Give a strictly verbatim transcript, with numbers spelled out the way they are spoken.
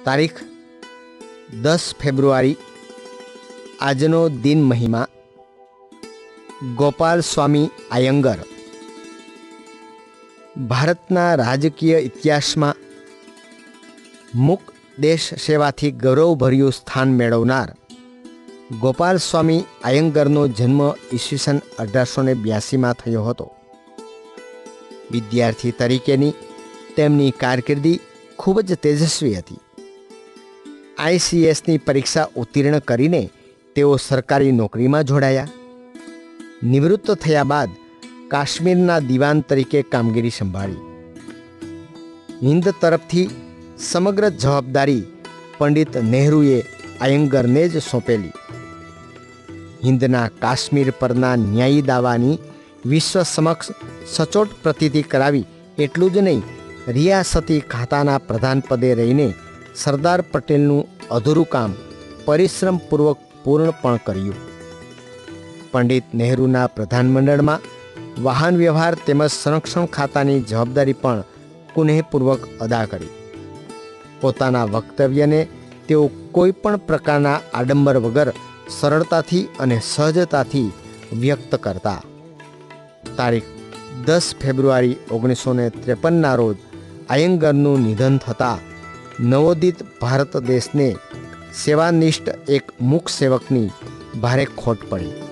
તારીખ દસ ફેબ્રુઆરી આજનો દિન મહિમા ગોપાલસ્વામી આયંગર ભારતના રાજકીય ઇતિહાસમાં મુક દેશ સેવાથી ગૌરવભર્યું સ્થાન મેળવનાર ગોપાલસ્વામી આયંગરનો જન્મ ઈસવીસન અઢારસો ને બ્યાસીમાં થયો હતો. વિદ્યાર્થી તરીકેની તેમની કારકિર્દી ખૂબ જ તેજસ્વી હતી. આઈસીએસની પરીક્ષા ઉત્તીર્ણ કરીને તેઓ સરકારી નોકરીમાં જોડાયા. નિવૃત્ત થયા બાદ કાશ્મીરના દિવાન તરીકે કામગીરી સંભાળી. હિન્દ તરફથી સમગ્ર જવાબદારી પંડિત નહેરુએ આયંગરને જ સોંપેલી. હિન્દના કાશ્મીર પરના ન્યાયી દાવાની વિશ્વ સમક્ષ સચોટ પ્રતીતિ કરાવી. એટલું જ નહીં, રિયાસતી ખાતાના પ્રધાન પદે રહીને સરદાર પટેલનું અધૂરું કામ પરિશ્રમપૂર્વક પૂર્ણ પણ કર્યું. પંડિત નહેરુના પ્રધાનમંડળમાં વાહન વ્યવહાર તેમજ સંરક્ષણ ખાતાની જવાબદારી પણ કુનેહપૂર્વક અદા કરી. પોતાના વક્તવ્યને તેઓ કોઈ પણ પ્રકારના આડંબર વગર સરળતાથી અને સહજતાથી વ્યક્ત કરતા. તારીખ દસ ફેબ્રુઆરી ઓગણીસો ને ત્રેપનના રોજ આયંગરનું નિધન થતાં નવોદિત ભારત દેશને સેવાનિષ્ઠ એક મૂક સેવકની ભારે ખોટ પડી.